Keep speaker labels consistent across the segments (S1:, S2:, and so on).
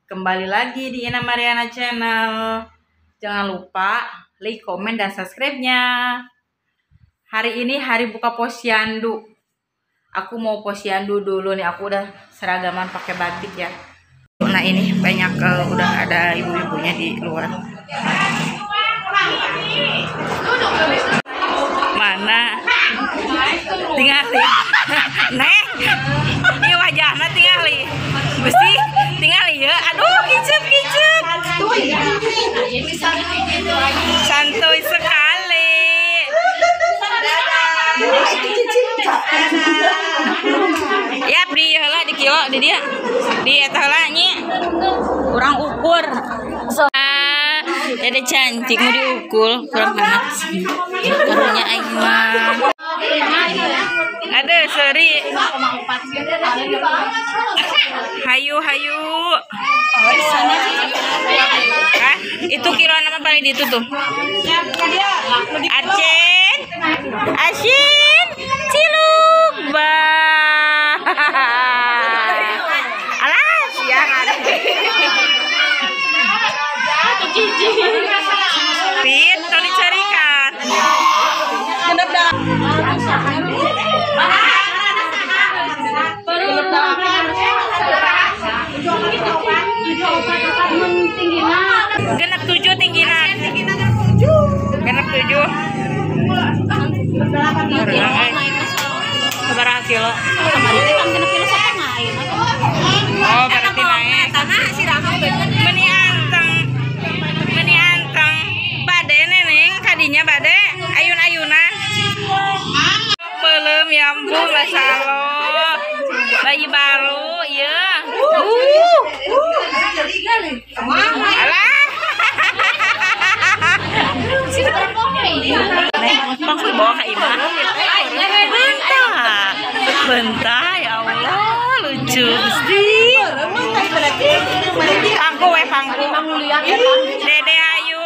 S1: Kembali lagi di Ina Mariana Channel. Jangan lupa like, komen, dan subscribe-nya. Hari ini hari buka posyandu. Aku mau posyandu dulu nih. Aku udah seragaman pakai batik ya. Nah ini banyak udah ada ibu-ibunya di luar. Mana? Tinggal Neng. Ini wajahnya tinggal besi tinggal ya. Aduh kicep. Santuy sekali. Ya di heula di kilo di dia. Di eta heula nya. Kurang ukur. Jadi cantik mau diukur kurang panas. Ukurnya aing mah. Ada seri. Hayu. Hah? Itu kilo nama paling itu tuh. Acen. Asin. Ciluk. Alas ya ada. Pit, tolong dicarikan. Genep 7 tingginan. Genep 7. Seberapa kilo? Oh berarti naik. Meni anteng. Bade neneng kadinya bade ayun-ayunan. Belum ya ampun masalah. Bayi baru ya. Alah. Bang bawa ke Imah. Bentar ya Allah lucu mesti. Pangku. Dede Ayu.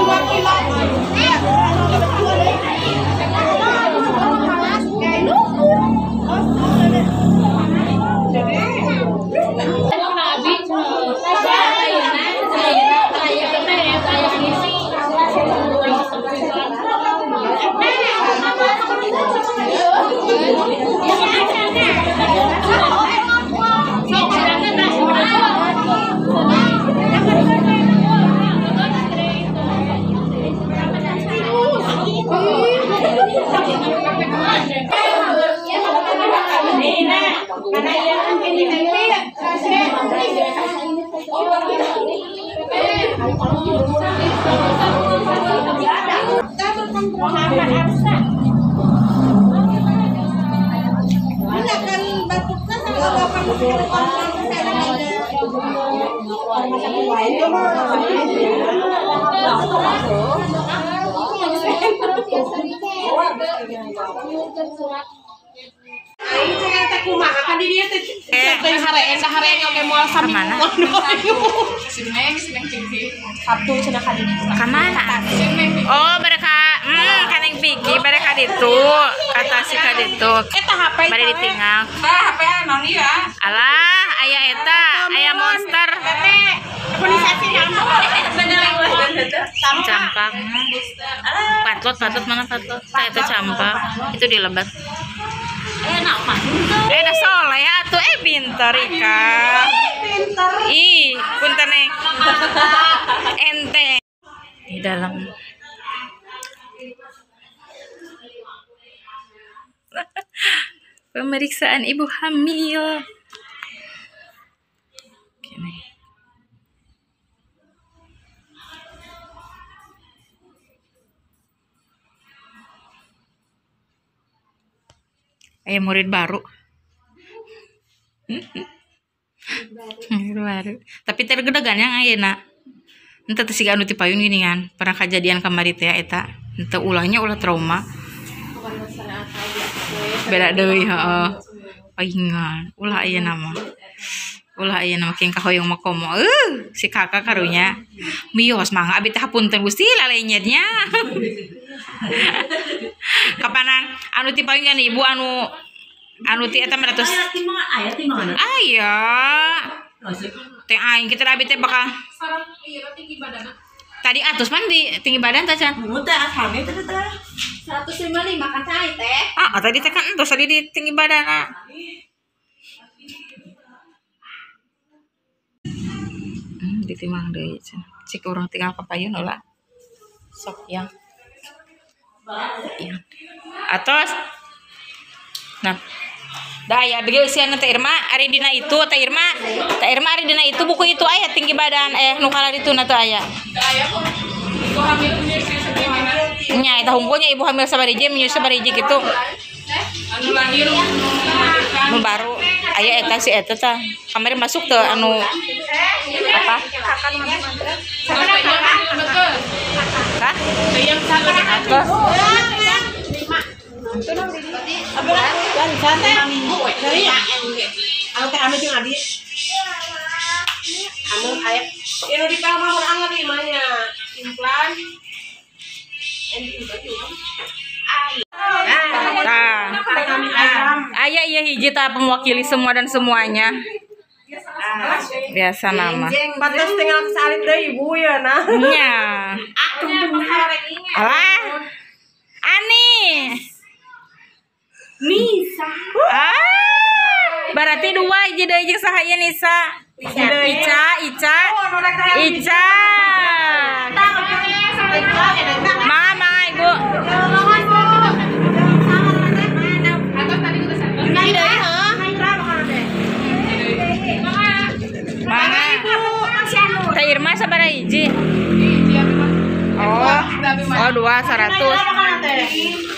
S1: Kamana? Oh, mereka kaneng Vicky, mereka itu kata si kaditu. Bari ditinggal.
S2: HP non iya.
S1: Alah, aya eta, aya monster. Campak. Patot mana patot? Itu campak. Itu dilebat. Dah soleh ya tuh pintar Ika. Ih, punten nih. Ente di dalam. Pemeriksaan ibu hamil. Gini. Murid baru. Baru. Tapi tergedegan yang ayeuna. Ente teh siga anu ti payun gini kan. Pernah kejadian kamari teh eta. Ente ulahnya ulah trauma. Beda deui heeh. Paingan. Ulah ayeuna mah. Ulah ayeuna makin kahoyong makomo. Si kakak karunya. Mios mah abi teh hapunten Gusti lalenyetnya. Kapanan anu ti payun kan ibu anu ti eta mah ratus. Aya. Teh aing kita abi teh bakal tadi atus man di tinggi badan teh can.
S2: Teh asami teh 155 kan teh.
S1: Tadi teh kan entos tadi di tinggi badan. Ditimang deui can. Cik urang tinggal papayun ulah. Sok yang. Yang. Atos. Nah. Dah ya bagi usia Teh Irma ari dina itu Teh Irma ari dina itu buku itu aya tinggi badan nu kala ditu na teh aya. Ibu hamil nya eta hungkulnya ibu hamil sabariji menyusu sabariji kitu. Anu lahir nu baru aya eta si eta tah. Kamari masuk teh anu apa? Hah? Atos. Ayah iya hiji ta mewakili semua dan semuanya. Biasa nama.
S2: Pantas tinggal kesalip deui ibu ya nah.
S1: Nya. Alah. Ani. Nisa. Berarti dua hiji deui jeung sahaya Nisa. Ica. Mama, Ibu. Mama. Teh Irma sabaraha hiji? Oh, 200.